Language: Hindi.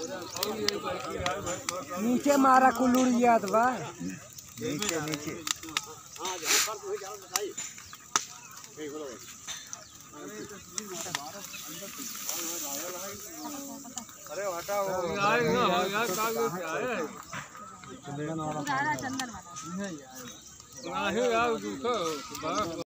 नीचे मारा कुल्लूर गया बा नीचे नीचे अरे हटाओ चंदन वाला